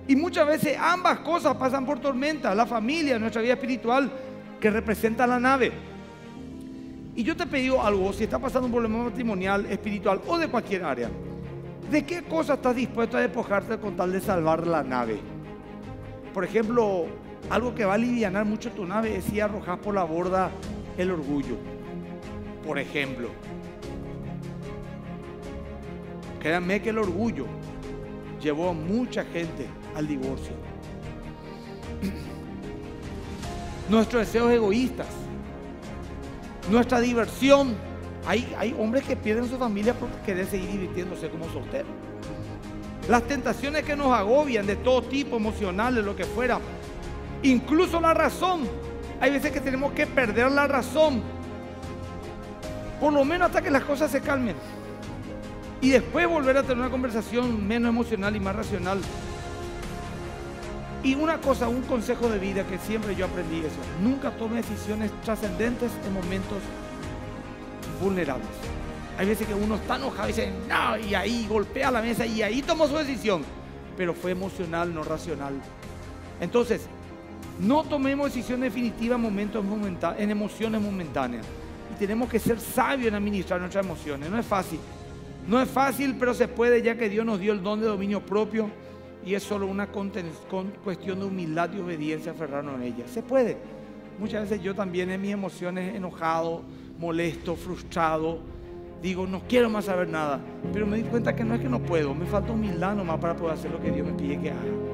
Y muchas veces ambas cosas pasan por tormenta. La familia, nuestra vida espiritual, que representa la nave. Y yo te pedí algo, si está pasando un problema matrimonial, espiritual o de cualquier área, ¿de qué cosa estás dispuesto a despojarte con tal de salvar la nave? Por ejemplo, algo que va a alivianar mucho tu nave es si arrojas por la borda el orgullo. Por ejemplo, créanme que el orgullo llevó a mucha gente al divorcio. Nuestros deseos egoístas, nuestra diversión. Hay hombres que pierden su familia por querer seguir divirtiéndose como solteros. Las tentaciones que nos agobian de todo tipo, emocionales, lo que fuera. Incluso la razón. Hay veces que tenemos que perder la razón, por lo menos hasta que las cosas se calmen. Y después volver a tener una conversación menos emocional y más racional. Y una cosa, un consejo de vida que siempre yo aprendí eso: nunca tome decisiones trascendentes en momentos vulnerables. Hay veces que uno está enojado y dice no, y ahí golpea la mesa y ahí tomó su decisión, pero fue emocional, no racional. Entonces, no tomemos decisión definitiva en emociones momentáneas. Y tenemos que ser sabios en administrar nuestras emociones. No es fácil. No es fácil, pero se puede, ya que Dios nos dio el don de dominio propio. Y es solo una cuestión de humildad y obediencia, aferrarnos en ella. Se puede. Muchas veces yo también en mis emociones, enojado, molesto, frustrado, digo, no quiero más saber nada. Pero me di cuenta que no es que no puedo, me falta humildad nomás para poder hacer lo que Dios me pide que haga.